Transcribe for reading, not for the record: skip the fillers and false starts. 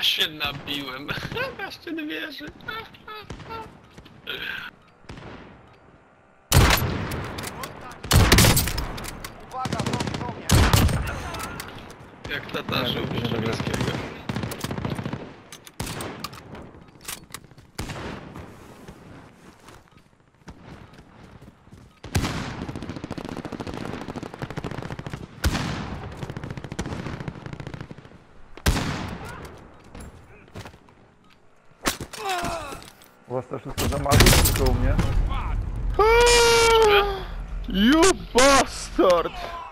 się nabiłem. Baszczyn wieży. Uwaga, żołnierz! Jak Tatarzy u Wierzchowskiego. U was to wszystko zamazane, tylko u mnie. You bastard!